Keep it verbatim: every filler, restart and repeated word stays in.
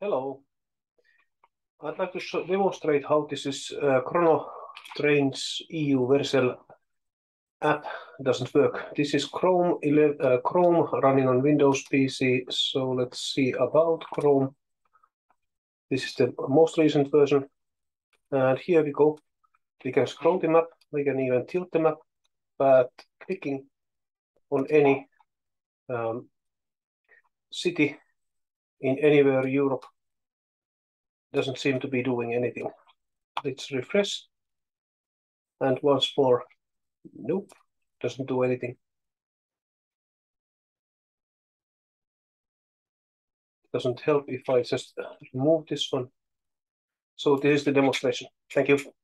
Hello. I'd like to show, demonstrate how this is uh, Chronotrains E U Vercel app doesn't work. This is Chrome eleven, uh, Chrome running on Windows P C. So let's see about Chrome. This is the most recent version. And here we go. We can scroll the map. We can even tilt the map. But clicking on any um, city in anywhere Europe doesn't seem to be doing anything. Let's refresh. And once more, nope, doesn't do anything. Doesn't help if I just remove this one. So this is the demonstration. Thank you.